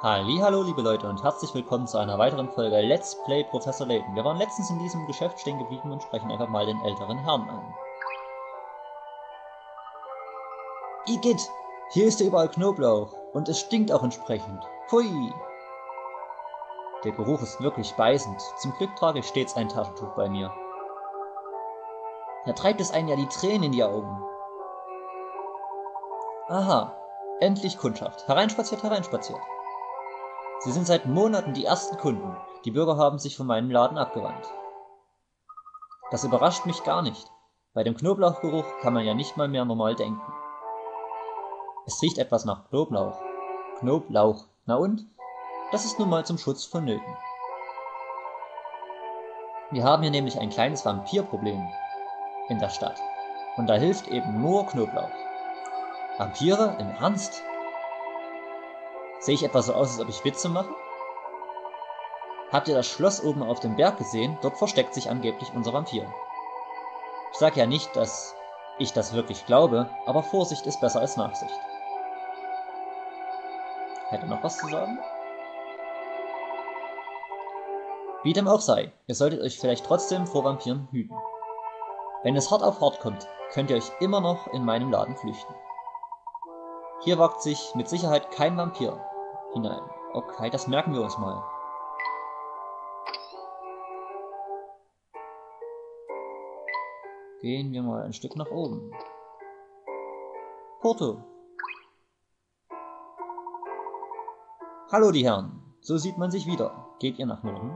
Hallihallo liebe Leute und herzlich willkommen zu einer weiteren Folge Let's Play Professor Layton. Wir waren letztens in diesem Geschäft stehen geblieben und sprechen einfach mal den älteren Herrn an. Igitt, hier ist ja überall Knoblauch und es stinkt auch entsprechend. Pfui! Der Geruch ist wirklich beißend. Zum Glück trage ich stets ein Taschentuch bei mir. Da treibt es einen ja die Tränen in die Augen. Aha, endlich Kundschaft. Hereinspaziert, hereinspaziert. Sie sind seit Monaten die ersten Kunden. Die Bürger haben sich von meinem Laden abgewandt. Das überrascht mich gar nicht. Bei dem Knoblauchgeruch kann man ja nicht mal mehr normal denken. Es riecht etwas nach Knoblauch. Knoblauch. Na und? Das ist nun mal zum Schutz vonnöten. Wir haben hier nämlich ein kleines Vampirproblem in der Stadt. Und da hilft eben nur Knoblauch. Vampire? Im Ernst? Sehe ich etwa so aus, als ob ich Witze mache? Habt ihr das Schloss oben auf dem Berg gesehen? Dort versteckt sich angeblich unser Vampir. Ich sage ja nicht, dass ich das wirklich glaube, aber Vorsicht ist besser als Nachsicht. Hätte noch was zu sagen? Wie dem auch sei, ihr solltet euch vielleicht trotzdem vor Vampiren hüten. Wenn es hart auf hart kommt, könnt ihr euch immer noch in meinem Laden flüchten. Hier wagt sich mit Sicherheit kein Vampir hinein. Okay, das merken wir uns mal. Gehen wir mal ein Stück nach oben. Porto. Hallo die Herren, so sieht man sich wieder. Geht ihr nach Norden?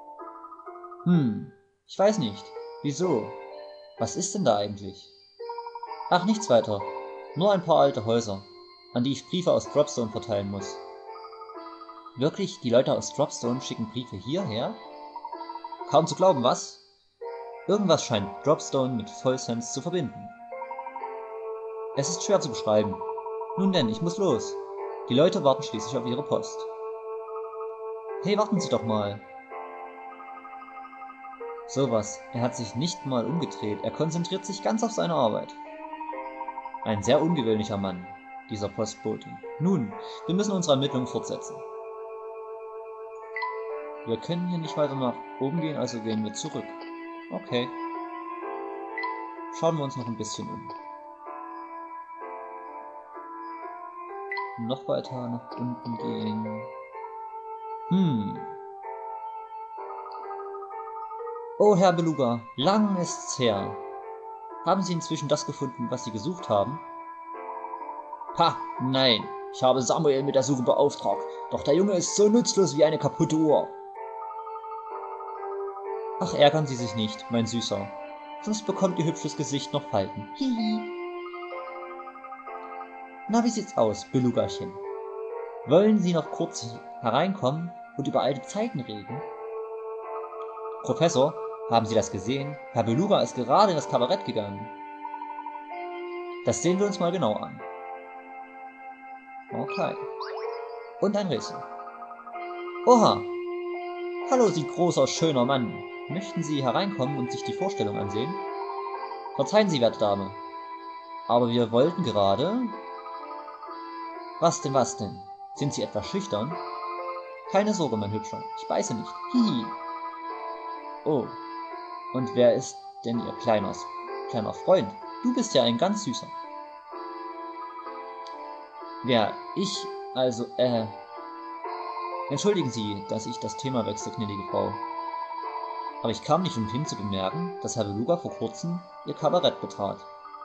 Ich weiß nicht. Wieso? Was ist denn da eigentlich? Ach, nichts weiter. Nur ein paar alte Häuser, an die ich Briefe aus Dropstone verteilen muss. Wirklich, die Leute aus Dropstone schicken Briefe hierher? Kaum zu glauben, was? Irgendwas scheint Dropstone mit Vollsense zu verbinden. Es ist schwer zu beschreiben. Nun denn, ich muss los. Die Leute warten schließlich auf ihre Post. Hey, warten Sie doch mal. Sowas, er hat sich nicht mal umgedreht, er konzentriert sich ganz auf seine Arbeit. Ein sehr ungewöhnlicher Mann, dieser Postbote. Nun, wir müssen unsere Ermittlungen fortsetzen. Wir können hier nicht weiter nach oben gehen, also gehen wir zurück. Okay. Schauen wir uns noch ein bisschen um. Noch weiter nach unten gehen. Oh, Herr Beluga, lang ist's her. Haben Sie inzwischen das gefunden, was Sie gesucht haben? Ha, nein. Ich habe Samuel mit der Suche beauftragt. Doch der Junge ist so nutzlos wie eine kaputte Uhr. Ach, ärgern Sie sich nicht, mein Süßer. Sonst bekommt Ihr hübsches Gesicht noch Falten. Hihi. Na, wie sieht's aus, Belugachen? Wollen Sie noch kurz hereinkommen und über alte Zeiten reden? Professor, haben Sie das gesehen? Herr Beluga ist gerade in das Kabarett gegangen. Das sehen wir uns mal genau an. Okay. Und ein Rätsel. Oha! Hallo, Sie großer, schöner Mann. Möchten Sie hereinkommen und sich die Vorstellung ansehen? Verzeihen Sie, werte Dame. Aber wir wollten gerade... Was denn, was denn? Sind Sie etwas schüchtern? Keine Sorge, mein Hübscher. Ich beiße nicht. Hihi. Oh. Und wer ist denn Ihr kleiner Freund? Du bist ja ein ganz süßer. Wer? Ich? Also, Entschuldigen Sie, dass ich das Thema wechsle, gnädige Frau. Aber ich kam nicht umhin zu bemerken, dass Herr Beluga vor kurzem Ihr Kabarett betrat.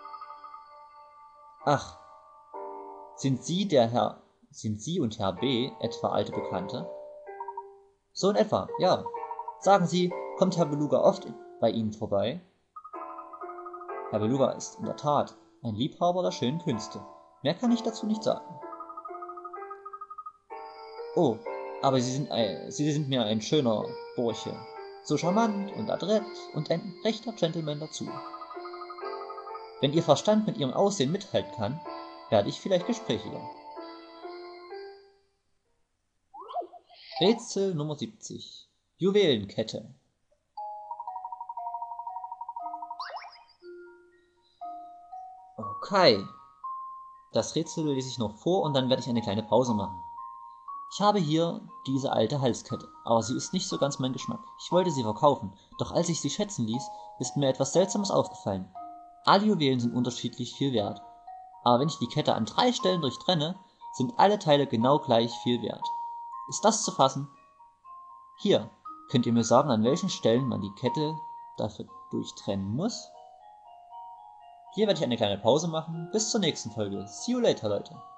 Ach, sind Sie und Herr B. etwa alte Bekannte? So in etwa, ja. Sagen Sie, kommt Herr Beluga oft bei Ihnen vorbei? Herr Beluga ist in der Tat ein Liebhaber der schönen Künste. Mehr kann ich dazu nicht sagen. Oh, aber Sie sind mir ein schöner Bursche. So charmant und adrett und ein rechter Gentleman dazu. Wenn Ihr Verstand mit Ihrem Aussehen mithalten kann, werde ich vielleicht gesprächiger. Rätsel Nummer 70. Juwelenkette. Okay. Das Rätsel lese ich noch vor und dann werde ich eine kleine Pause machen. Ich habe hier diese alte Halskette, aber sie ist nicht so ganz mein Geschmack. Ich wollte sie verkaufen, doch als ich sie schätzen ließ, ist mir etwas Seltsames aufgefallen. Alle Juwelen sind unterschiedlich viel wert. Aber wenn ich die Kette an 3 Stellen durchtrenne, sind alle Teile genau gleich viel wert. Ist das zu fassen? Hier, könnt ihr mir sagen, an welchen Stellen man die Kette dafür durchtrennen muss? Hier werde ich eine kleine Pause machen. Bis zur nächsten Folge. See you later, Leute.